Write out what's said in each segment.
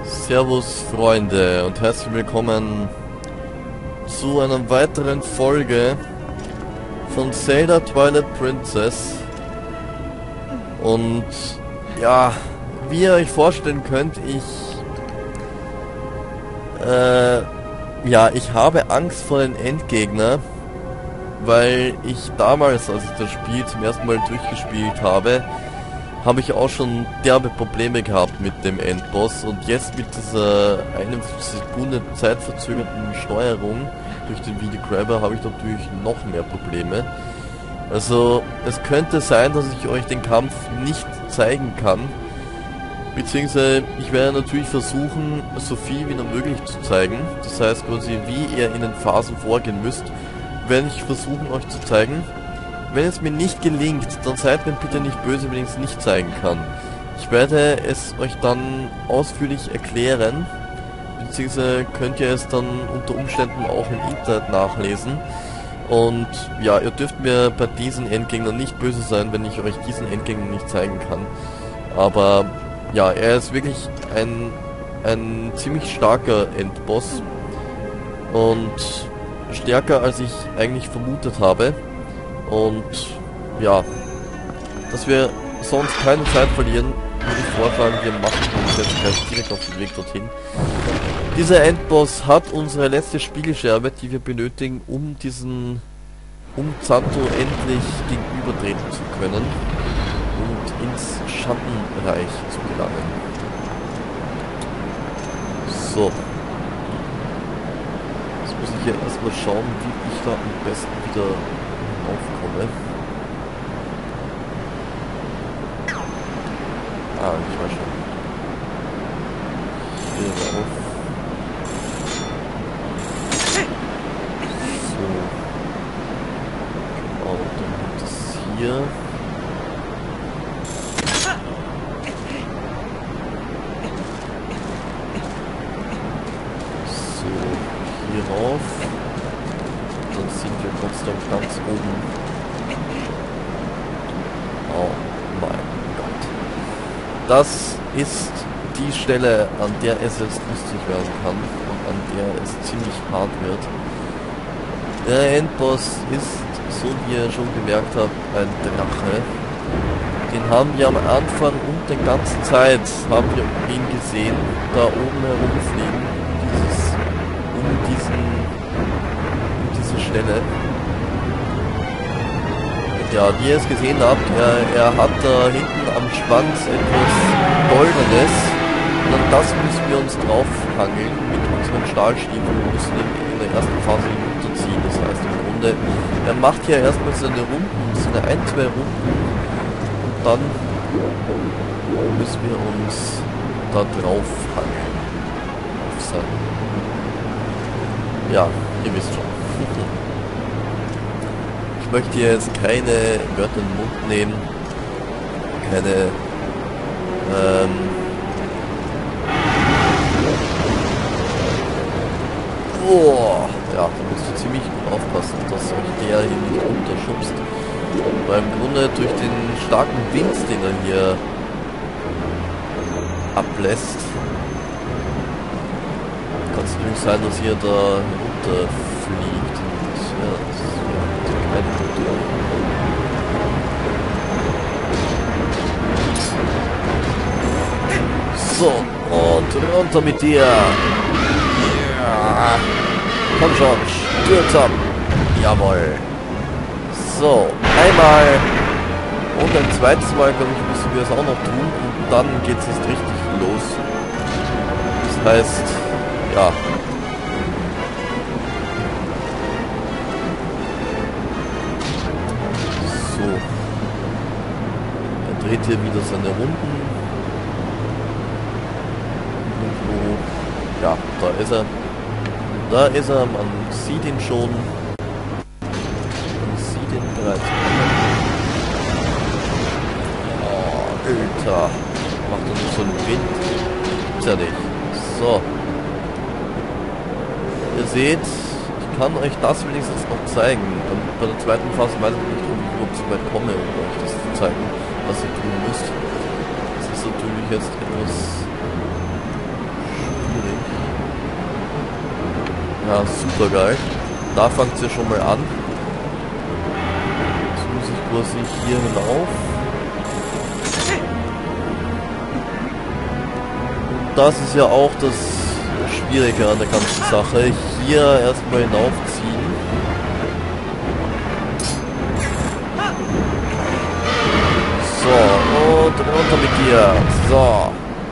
Servus Freunde und herzlich willkommen zu einer weiteren Folge von Zelda Twilight Princess. Und ja, wie ihr euch vorstellen könnt, ich habe Angst vor den Endgegner, weil ich damals, als ich das Spiel zum ersten Mal durchgespielt habe ich auch schon derbe Probleme gehabt mit dem Endboss, und jetzt mit dieser 1 Sekunde zeitverzögerten Steuerung durch den Videograbber habe ich natürlich noch mehr Probleme. Also es könnte sein, dass ich euch den Kampf nicht zeigen kann, beziehungsweise ich werde natürlich versuchen, so viel wie nur möglich zu zeigen. Das heißt quasi, wie ihr in den Phasen vorgehen müsst, werde ich versuchen euch zu zeigen. Wenn es mir nicht gelingt, dann seid mir bitte nicht böse, wenn ich es nicht zeigen kann. Ich werde es euch dann ausführlich erklären, beziehungsweise könnt ihr es dann unter Umständen auch im Internet nachlesen. Und ja, ihr dürft mir bei diesen Endgegnern nicht böse sein, wenn ich euch diesen Endgegner nicht zeigen kann. Aber ja, er ist wirklich ein ziemlich starker Endboss und stärker, als ich eigentlich vermutet habe. Und ja, dass wir sonst keine Zeit verlieren, würde ich vorschlagen, wir machen uns jetzt gleich direkt auf den Weg dorthin. Dieser Endboss hat unsere letzte Spiegelscherbe, die wir benötigen, um Zanto endlich gegenübertreten zu können und ins Schattenreich zu gelangen. So. Jetzt muss ich ja erstmal schauen, wie ich da am besten wieder aufkomme. Ah, ich weiß schon. Hier rauf. So. Genau, dann gibt es hier. So, hier rauf. Dann sind wir trotzdem ganz oben. Oh mein Gott. Das ist die Stelle, an der es jetzt lustig werden kann und an der es ziemlich hart wird. Der Endboss ist, so wie ihr schon gemerkt habt, ein Drache. Den haben wir am Anfang und die ganze Zeit haben wir ihn gesehen, da oben herumfliegen, um diese Stelle. Ja, wie ihr es gesehen habt, er hat da hinten am Schwanz etwas Goldenes, und an das müssen wir uns draufhangeln mit unseren Stahlstiefeln. Wir müssen ihn in der ersten Phase hinunterziehen. Das heißt im Grunde, er macht hier erstmal seine Runden, seine 1, 2 Runden, und dann müssen wir uns da draufhangeln. Auf sein. Ja, ihr wisst schon. Ich möchte hier jetzt keine Wörter in den Mund nehmen, keine ja, da musst du ziemlich gut aufpassen, dass euch der hier nicht runterschubst. Weil im Grunde durch den starken Wind, den er hier ablässt, kann es natürlich sein, dass ihr da runterfliegt. Und ja, das ist keine gute Idee. So, und runter mit dir. Ja. Komm schon, stürz ab. Jawohl. So, einmal und ein zweites Mal, glaube ich, müssen wir es auch noch tun, und dann geht es jetzt richtig los. Das heißt, ja. So. Er dreht hier wieder seine Runden. Ja, da ist er. Da ist er, man sieht ihn schon. Man sieht ihn bereits. Oh, Alter. Macht er nicht so einen Wind? Gibt's ja nicht. So. Ihr seht, ich kann euch das wenigstens noch zeigen. Bei der zweiten Phase weiß ich nicht, ob ich überhaupt so weit komme, um euch das zu zeigen, was ihr tun müsst. Das ist natürlich jetzt etwas Ja, super geil. Da fängt es ja schon mal an. Jetzt muss ich quasi hier hinauf. Und das ist ja auch das Schwierige an der ganzen Sache. Hier erstmal hinaufziehen. So, und runter mit dir. So.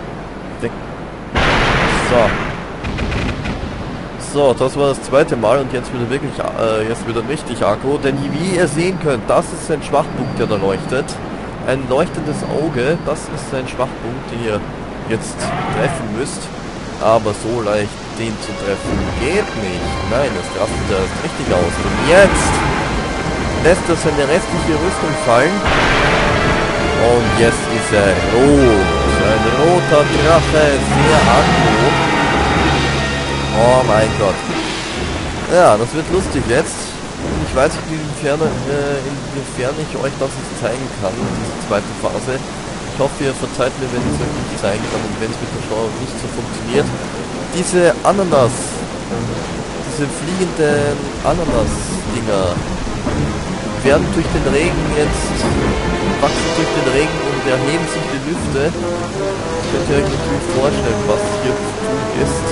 So, das war das zweite Mal und jetzt wieder wirklich, jetzt wieder richtig aggro, denn wie ihr sehen könnt, das ist ein Schwachpunkt, der da leuchtet. Ein leuchtendes Auge, das ist ein Schwachpunkt, den ihr jetzt treffen müsst. Aber so leicht den zu treffen geht nicht. Nein, das rastet erst richtig aus. Und jetzt lässt er seine restliche Rüstung fallen. Und jetzt ist er rot. Ein roter Drache, sehr aggro. Oh mein Gott. Ja, das wird lustig jetzt. Ich weiß nicht, inwiefern ich euch das jetzt zeigen kann, diese zweite Phase. Ich hoffe, ihr verzeiht mir, wenn ich es euch nicht zeigen kann und wenn es mit der Show nicht so funktioniert. Diese Ananas, diese fliegenden Ananas-Dinger werden durch den Regen jetzt, wachsen durch den Regen und erheben sich die Lüfte. Könnt ihr euch natürlich vorstellen, was hier zu tun ist.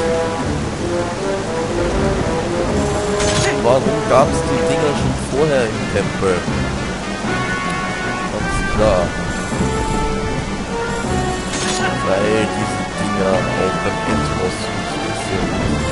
Warum gab es die Dinger schon vorher im Tempel? Ganz klar. Weil diese Dinger auch beim Endboss wichtig sind.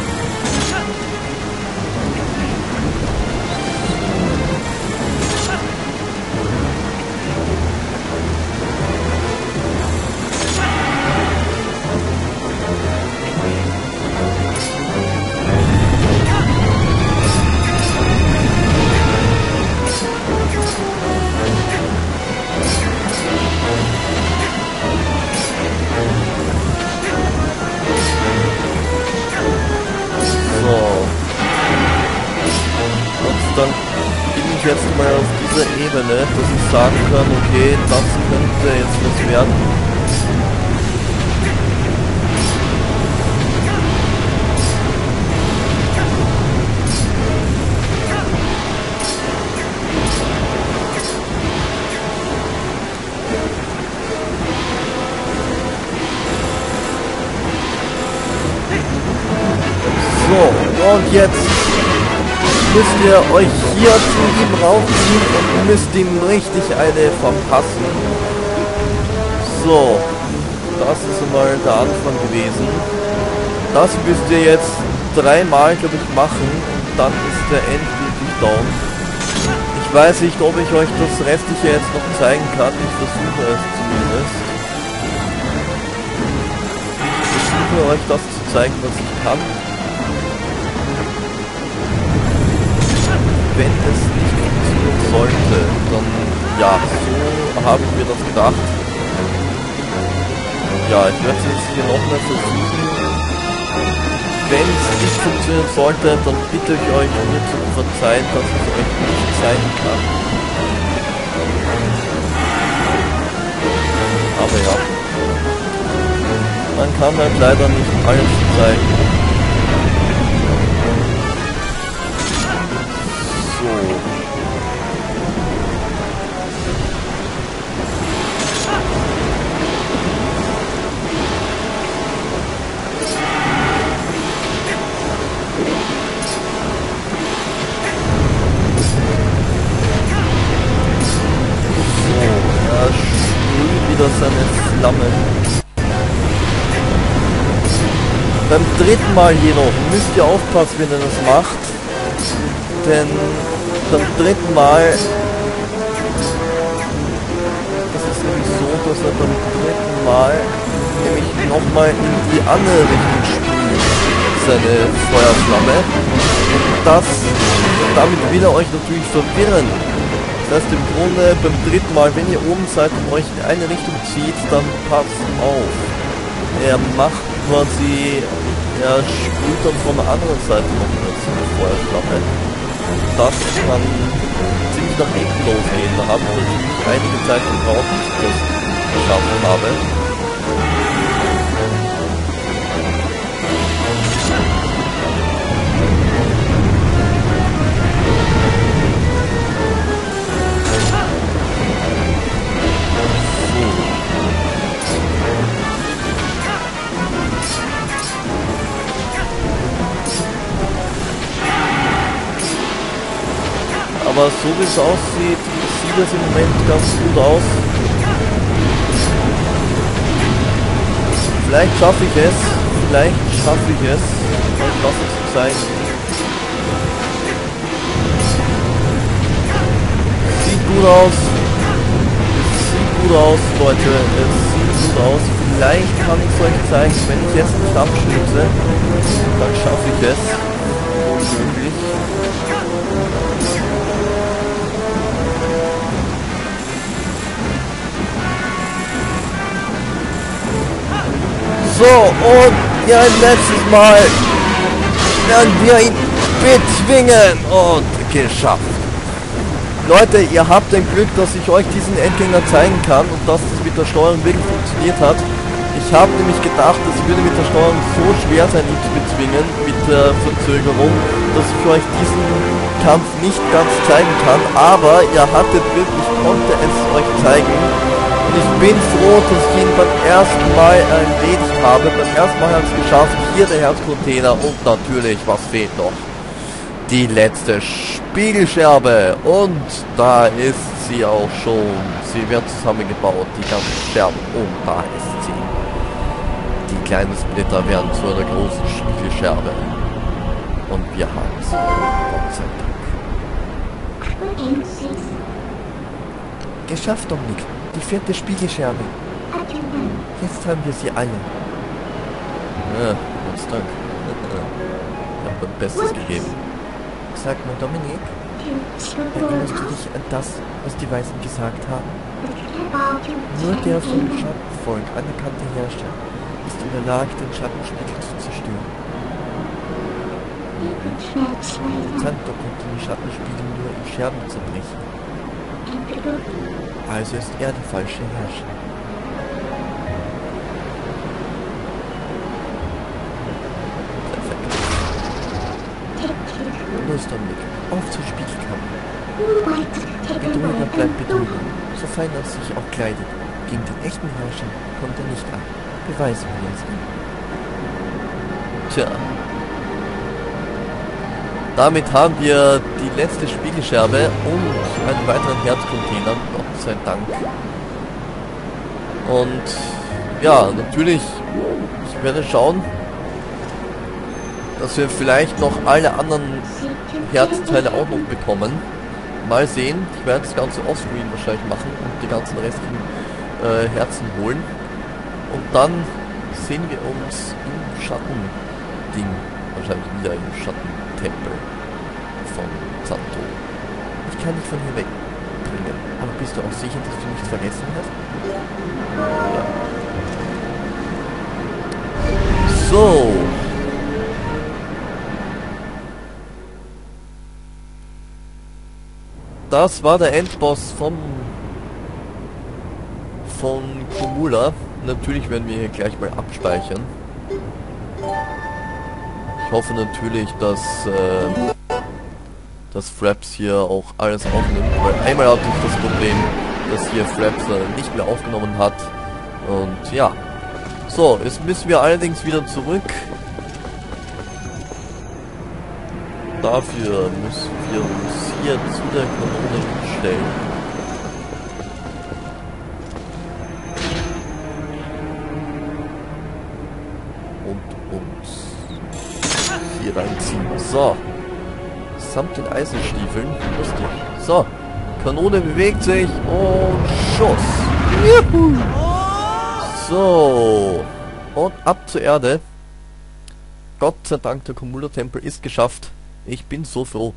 Dann bin ich jetzt mal auf dieser Ebene, dass ich sagen kann, okay, das könnte jetzt was werden. So, und jetzt müsst ihr euch hier zu ihm raufziehen und müsst ihm richtig eine verpassen. So, das ist mal der Anfang gewesen. Das müsst ihr jetzt dreimal, glaube ich, machen und dann ist der endgültig down. Ich weiß nicht, ob ich euch das Restliche jetzt noch zeigen kann. Ich versuche es zumindest. Ich versuche euch das zu zeigen, was ich kann. Wenn es nicht funktionieren sollte, dann ja, so haben wir das gedacht. Ja, ich werde es jetzt hier nochmal versuchen. Wenn es nicht funktionieren sollte, dann bitte ich euch mir zu verzeihen, dass ich es euch nicht zeigen kann. Aber ja, man kann halt leider nicht alles zeigen. Seine Flammen. Beim dritten Mal jedoch müsst ihr aufpassen, wenn ihr das macht, denn beim dritten Mal das ist nämlich so, dass er beim dritten Mal nämlich nochmal in die andere Richtung sprüht, seine Feuerflamme, und damit will er euch natürlich verwirren. Das heißt im Grunde beim dritten Mal, wenn ihr oben seid und euch in eine Richtung zieht, dann passt auf. Er macht quasi, er sprüht dann von der anderen Seite noch eine Feuerflamme. Das kann ziemlich nach hinten losgehen. Da habe ich natürlich einige Zeit gebraucht, bis ich das geschafft habe. Aber so wie es aussieht, sieht es im Moment ganz gut aus. Vielleicht schaffe ich es. Vielleicht schaffe ich es. Euch was zu zeigen. Sieht gut aus. Sieht gut aus, Leute. Es sieht gut aus. Vielleicht kann ich es euch zeigen, wenn ich jetzt nicht abstürze, dann schaffe ich es. Unmöglich. So, und ja, ein letztes Mal werden wir ihn bezwingen und geschafft. Leute, ihr habt ein Glück, dass ich euch diesen Endgänger zeigen kann und dass das mit der Steuerung wirklich funktioniert hat. Ich habe nämlich gedacht, es würde mit der Steuerung so schwer sein, ihn zu bezwingen, mit der Verzögerung, dass ich euch diesen Kampf nicht ganz zeigen kann, aber ihr hattet Glück, ich konnte es euch zeigen. Und ich bin froh, dass ich ihn beim ersten Mal erledigt habe. Beim ersten Mal habe ich es geschafft. Hier der Herzcontainer und natürlich, was fehlt noch? Die letzte Spiegelscherbe. Und da ist sie auch schon. Sie wird zusammengebaut, die ganzen Scherben. Und da ist sie. Die kleinen Splitter werden zu einer großen Spiegelscherbe. Und wir haben sie. Gott sei Dank. Geschafft, Dominik. Die 4. Spiegelscherbe. Jetzt haben wir sie alle. Ja, Gott sei Dank. Ich habe mein Bestes gegeben. Sag mal, Dominik, erinnerst du dich an das, was die Weißen gesagt haben? Nur der vom Schattenvolk anerkannte Herrscher ist in der Lage, den Schattenspiegel zu zerstören. Zanto konnte den Schattenspiegel nur in Scherben zerbrechen. Also ist er der falsche Herrscher. Perfekt. Los, Dominik, auf zur Spiegelkammer. Betrüger bleibt Betrüger, so fein er sich auch kleidet. Gegen den echten Herrscher kommt er nicht an. Beweisen wir es ihm. Tja. Damit haben wir die letzte Spiegelscherbe und einen weiteren Herzcontainer, Gott sei Dank. Und ja, natürlich, ich werde schauen, dass wir vielleicht noch alle anderen Herzteile auch noch bekommen. Mal sehen, ich werde das Ganze offscreen wahrscheinlich machen und die ganzen restlichen Herzen holen. Und dann sehen wir uns im Schattending, wahrscheinlich wieder im Schattentempel von Zanto. Ich kann dich von hier wegbringen, aber bist du auch sicher, dass du nichts vergessen hast? Ja. So. Das war der Endboss von Komula. Natürlich werden wir hier gleich mal abspeichern. Ich hoffe natürlich, dass Fraps hier auch alles aufnimmt, weil einmal hatte ich das Problem, dass hier Fraps nicht mehr aufgenommen hat. Und ja. So, jetzt müssen wir allerdings wieder zurück. Dafür müssen wir uns hier zu der Kanone stellen. Und uns hier reinziehen. So. Samt den Eisenstiefeln. Lustig. So. Kanone bewegt sich und Schuss. Juhu. So. Und ab zur Erde. Gott sei Dank, der Komula-Tempel ist geschafft. Ich bin so froh.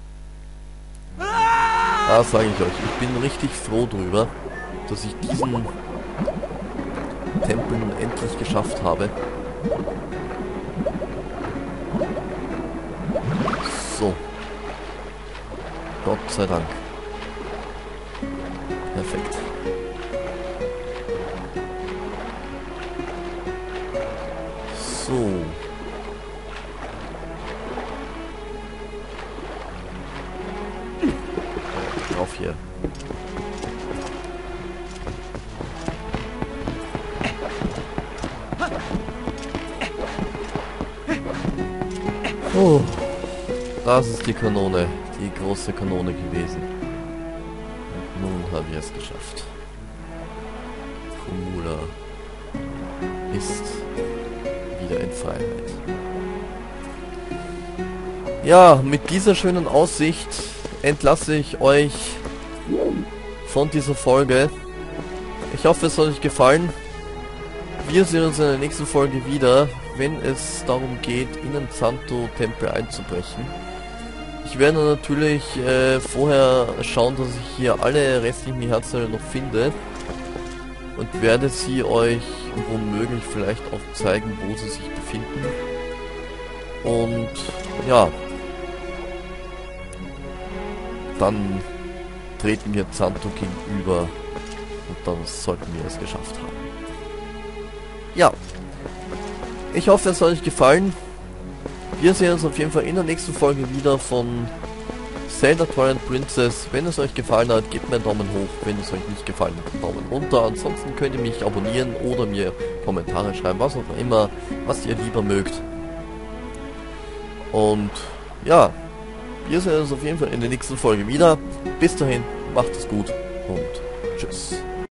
Das sage ich euch. Ich bin richtig froh drüber, dass ich diesen Tempel nun endlich geschafft habe. So. Gott sei Dank. Perfekt. So. Drauf hier. Oh, das ist die Kanone, die große Kanone gewesen. haben wir es geschafft. Komula ist wieder in Freiheit. Ja, mit dieser schönen Aussicht entlasse ich euch von dieser Folge. Ich hoffe, es hat euch gefallen. Wir sehen uns in der nächsten Folge wieder, wenn es darum geht, in den Zanto-Tempel einzubrechen. Ich werde natürlich vorher schauen, dass ich hier alle restlichen Herzteile noch finde und werde sie euch womöglich vielleicht auch zeigen, wo sie sich befinden. Und ja, dann treten wir Zanto gegenüber und dann sollten wir es geschafft haben. Ja, ich hoffe, es hat euch gefallen. Wir sehen uns auf jeden Fall in der nächsten Folge wieder von Zelda Twilight Princess. Wenn es euch gefallen hat, gebt mir einen Daumen hoch. Wenn es euch nicht gefallen hat, einen Daumen runter. Ansonsten könnt ihr mich abonnieren oder mir Kommentare schreiben, was auch immer, was ihr lieber mögt. Und ja, wir sehen uns auf jeden Fall in der nächsten Folge wieder. Bis dahin, macht es gut und tschüss.